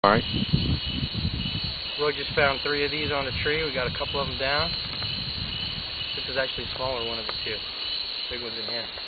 All right. Roy just found 3 of these on the tree. We got a couple of them down. This is actually a smaller one of the 2. Big one's in here.